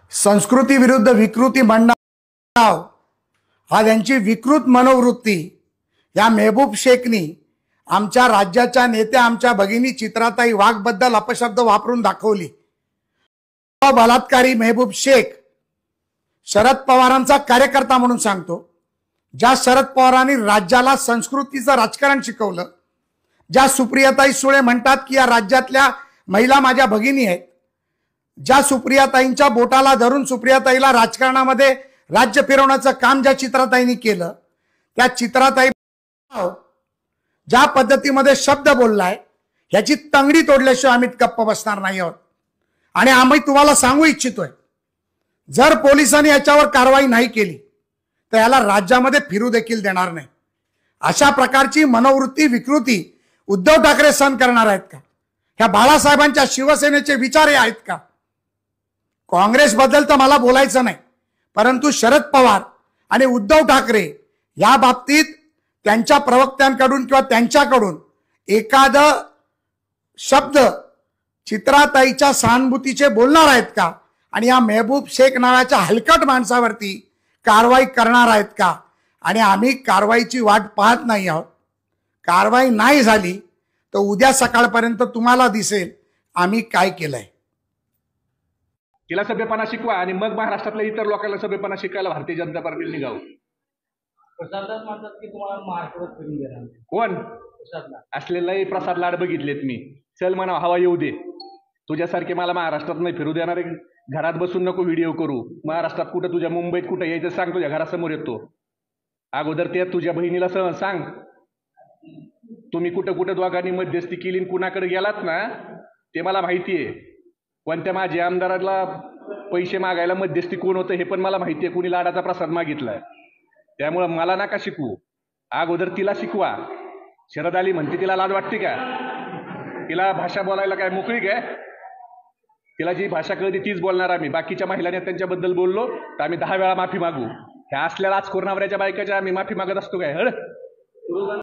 संस्कृती विरुद्ध विकृती म्हणणार हा त्यांची विकृत मनोवृत्ती या मेहबूब शेखनी आमच्या राज्याच्या नेत्या आमच्या भगिनी चित्राताई वाघ बद्दल अपशब्द वापरून दाखवली। बलात्कारी मेहबूब शेख शरद पवारांचा कार्यकर्ता म्हणून सांगतो, ज्या शरद पवारांनी राज्याला संस्कृतीचं राजकारण शिकवलं, ज्या सुप्रियाताई सुळे म्हणतात की या राज्यातल्या महिला माझ्या भगिनी आहेत, ज्या सुप्रियाताईंच्या बोटाला धरून सुप्रियाताईला राजकारणामध्ये राज्य फिरवण्याचं काम ज्या चित्राताईंनी केलं, त्या चित्राताई ज्या पद्धतीमध्ये शब्द बोललाय ह्याची तंगडी तोडल्याशिवाय आम्ही गप्प बसणार नाही आहोत। आणि आम्ही तुम्हाला सांगू इच्छितोय, जर पोलिसांनी याच्यावर कारवाई नाही केली तर याला राज्यामध्ये फिरू देखील देणार नाही। अशा प्रकारची मनोवृत्ती विकृती उद्धव ठाकरे सहन करणार आहेत का? ह्या बाळासाहेबांच्या शिवसेनेचे विचार आहेत का? काँग्रेस बद्दल तर मला बोलायचं नाही, परंतु शरद पवार आणि उद्धव ठाकरे या बाबतीत त्यांच्या प्रवक्त्यांकडून किंवा त्यांच्याकडून एखादा शब्द चित्राताईच्या सहानुभूतीचे बोलणार आहेत का? आणि या मेहबूब शेख नावाच्या हलकट माणसावरती कारवाई करणार आहेत का? आणि आम्ही कारवाईची वाट पाहत नाही आहोत। कारवाई नाही झाली तर उद्या सकाळपर्यंत तुम्हाला दिसेल आम्ही काय केलंय। तिला सभ्यपणा शिकवा आणि मग महाराष्ट्रातल्या इतर लोकांना सभ्यपणा शिकायला भारतीय जनता पार्टीला निघावं। प्रसाददास म्हणतात की तुम्हाला मार्कवर फिरून देणार नाही। कोण? प्रसादला असलेलाही प्रसाद लाड बघितलेत मी। चल म्हणा हवा येऊ दे, तुझ्यासारखे मला महाराष्ट्रात नाही फिरू देणारे घरात बसून नको व्हिडिओ करू। महाराष्ट्रात कुठं तुझ्या मुंबईत कुठं यायचं सांग, तुझ्या घरासमोर येतो। अगोदर ते तुझ्या बहिणीला सांग तुम्ही कुठं कुठं दोघांनी मध्यस्थी केली कुणाकडे गेलात ना ते मला माहिती आहे। कोणत्या माझ्या आमदाराला पैसे मागायला मध्यस्थी कोण होतं हे पण मला माहिती आहे, कुणी लाडाचा प्रसाद मागितलाय। त्यामुळं मला नका शिकवू, अगोदर तिला शिकवा। शरद आली म्हणते तिला लाज वाटते का? तिला भाषा बोलायला काय मोकळी काय? तिला जी भाषा कळते तीच बोलणार आम्ही। बाकीच्या महिलांनी त्यांच्याबद्दल बोललो तर आम्ही 10 वेळा माफी मागू। ह्या असलेला आज कोरोनावऱ्याच्या बायकाच्या आम्ही माफी मागत असतो काय? हळ